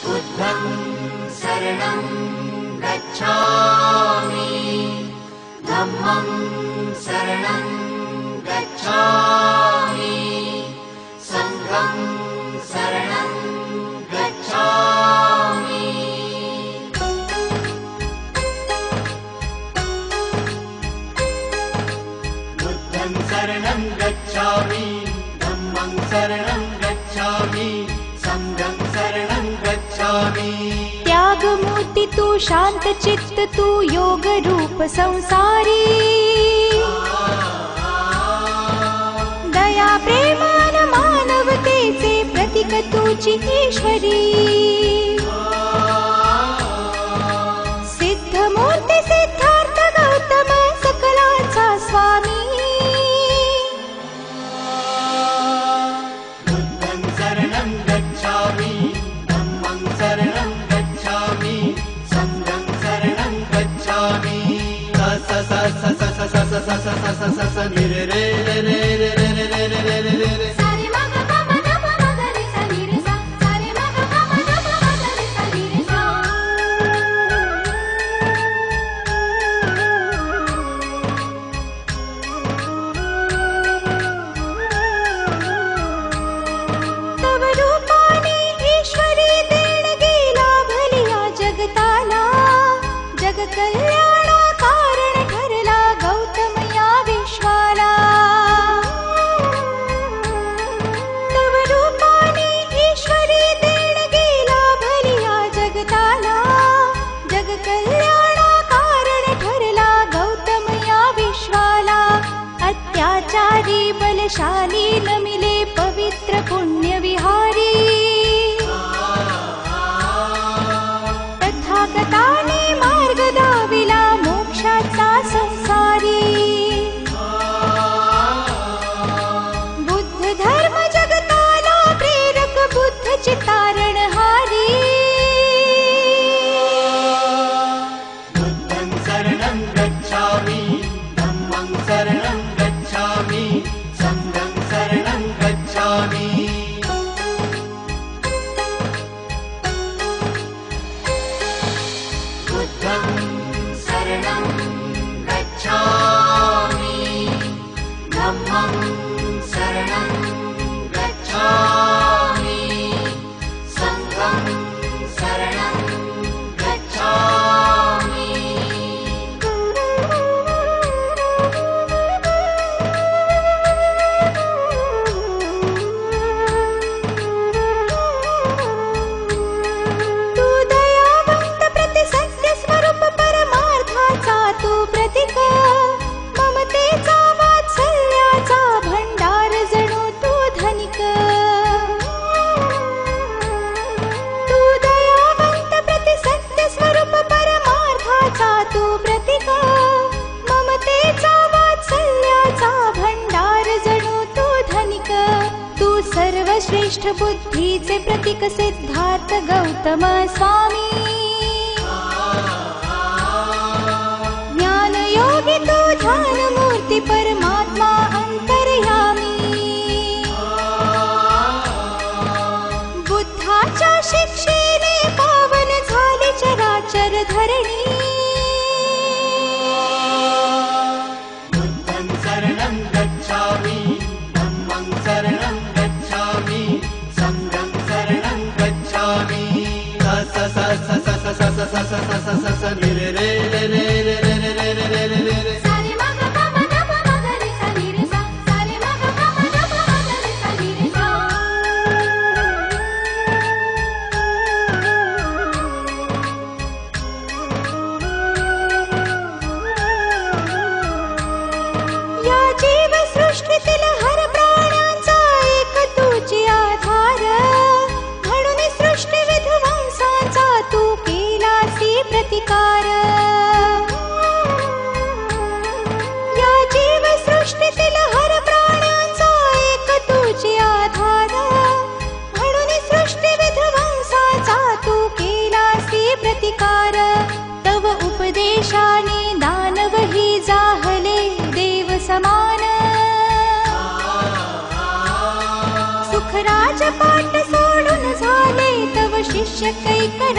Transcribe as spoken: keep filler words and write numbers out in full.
बुद्धं शरणं गच्छामि धम्मं शरणं गच्छामि संघं शरणं गच्छामि। बुद्धं शरणं गच्छामि धम्मं शरणं गच्छामि संघं शरणं गच्छामि। त्याग मूर्ति तू शांत चित्त तू योग रूप संसारी दया प्रेमान मानवतेचे प्रतीक तुझी ईश्वरी। सिद्ध मूर्ती सिद्धार्थ गौतम सकलाचा स्वामी। बुद्धं शरणं गच्छामि धम्मं शरणं गच्छामि संघं शरणं गच्छामि। स स स स स स स स स स स स नि रे रे रे रे रे रे रे रे रे रे रे रे। सारे मग प म ग प म ग रे सा नि रे सा सारे मग प म ग प म ग रे सा नि रे सा। तव रूपाने ईश्वरी देणगी लाभलिया जगताला जग कल्याणा कारण ठरला गौतम या विश्वाला। तव रूपाने ईश्वरी देणगी लाभलिया जगताला जग कल्याणा कारण ठरला गौतम या विश्वाला। अत्याचारी बलशाली नमिले पवित्र पुण्य विहारी तथागताने मार्ग दाविला मोक्षाचा संसारी। बुद्ध धर्म जगताला प्रेरक बुद्ध चितारणहारी। बुद्धं शरणं गच्छामि धम्मं शरणं गच्छामि संघं शरणं गच्छामि। बुद्धं शरणं गच्छामि धम्मं शरणं गच्छामि संघं शरणं गच्छामि। तू दयावंत प्रति सत्य स्वरूप परमार्थाचा तू प्रतीक ममतेचा वात्सल्याचा भंडार जणू तू धनिक। तू दयावंत प्रति सत्य स्वरूप परमार्थाचा तू प्रतीक ममतेचा वात्सल्याचा भंडार जणू तू धनिक। तू सर्वश्रेष्ठ बुद्धीचे प्रतीक सिद्धार्थ गौतम स्वामी। ज्ञान योगी तू ध्यान मूर्ती परमात्मा अंतर्यामी। बुद्धाच्या शिक्षेने पावन झाली चराचर धरणी। बुद्धं शरणं गच्छामि धम्मं शरणं गच्छामि संघं शरणं गच्छामि। स स स स स स स स स स स स नि रे रे रे रे रे रे रे रे रे रे रे रे। सारे मग प म ग प म ग रे सा नि रे सा सारे मग प म ग प म ग रे सा नि रे सा। शिष्य कैकयी